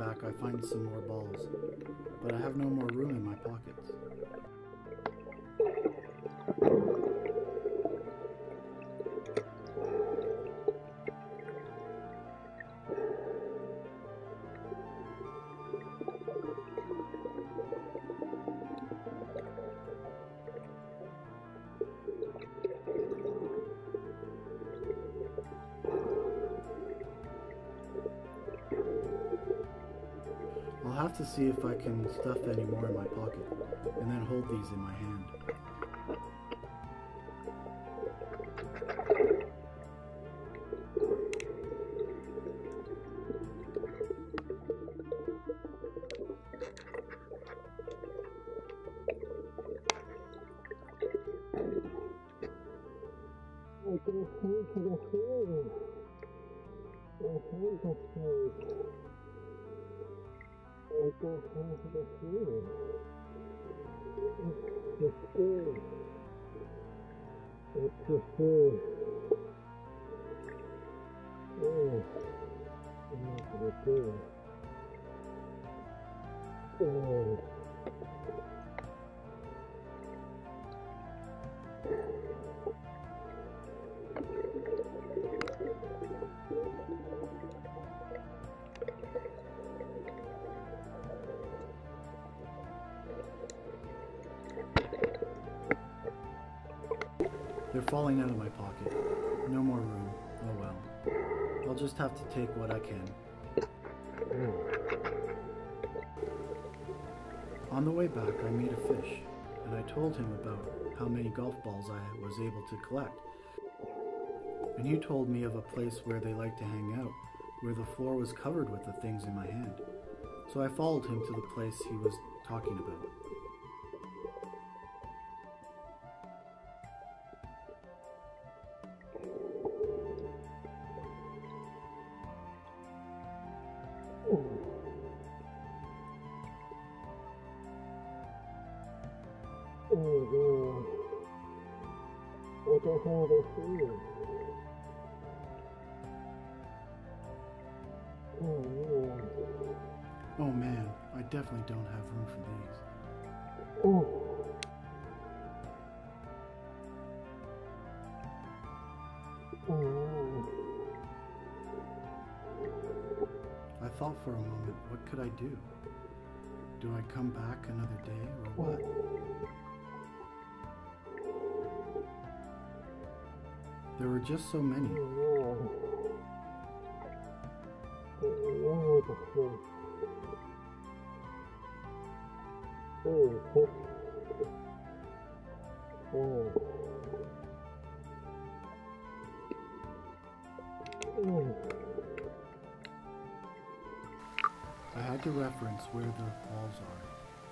back I find some more balls, but I have no more room in my pockets. I'll have to see if I can stuff any more in my pocket, and then hold these in my hand. They're falling out of my pocket. No more room. Oh well. I'll just have to take what I can. On the way back, I meet a fish, and I told him about how many golf balls I was able to collect. And he told me of a place where they like to hang out, where the floor was covered with the things in my hand. So I followed him to the place he was talking about. Oh man, I definitely don't have room for these. I thought for a moment, what could I do? Do I come back another day or what? There were just so many. I had to reference where the balls are.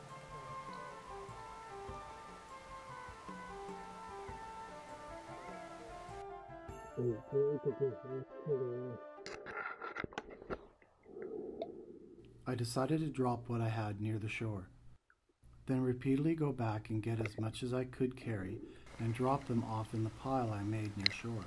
I decided to drop what I had near the shore, then repeatedly go back and get as much as I could carry and drop them off in the pile I made near shore.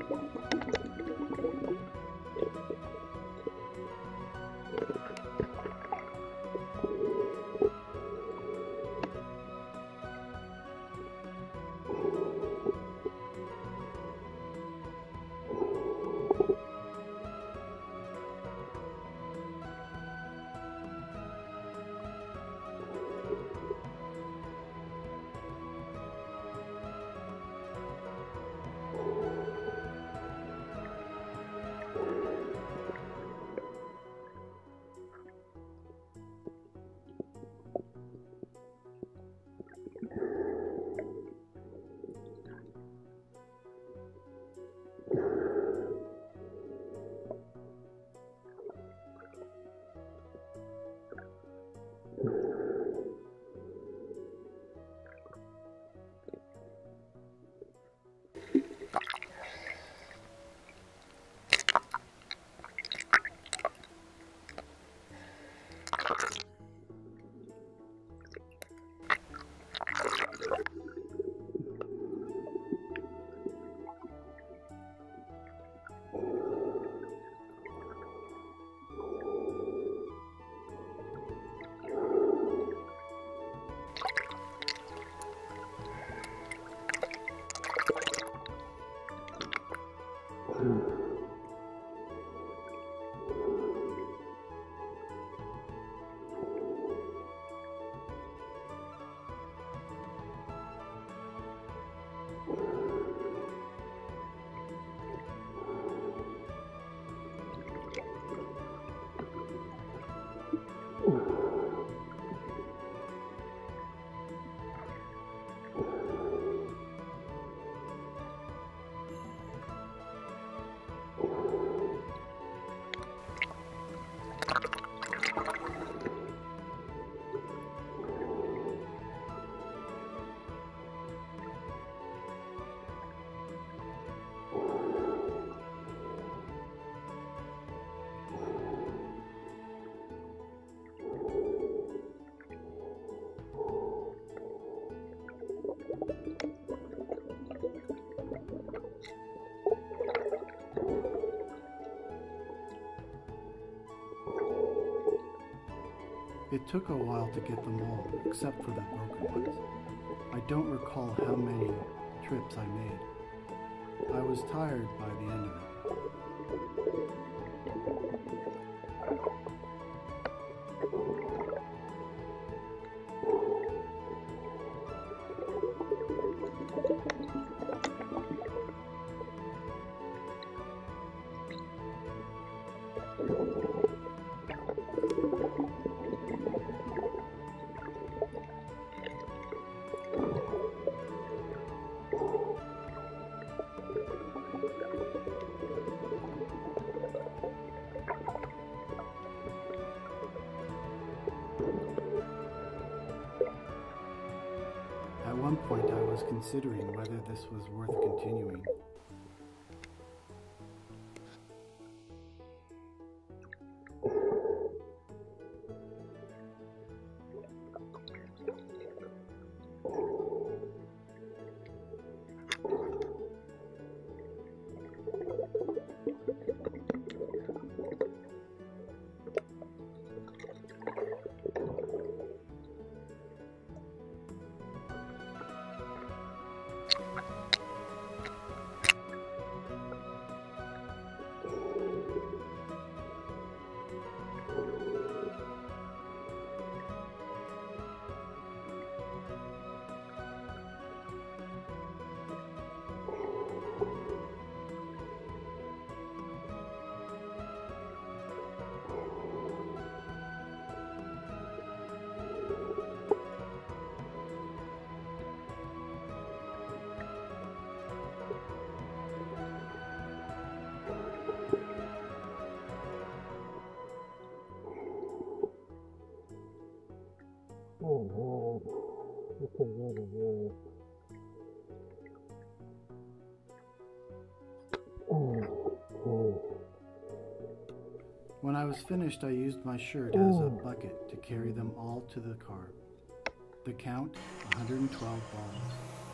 It took a while to get them all, except for that broken ones. I don't recall how many trips I made. I was tired by the end of it. At one point I was considering whether this was worth continuing. When I was finished, I used my shirt as a bucket to carry them all to the car. The count, 112 balls.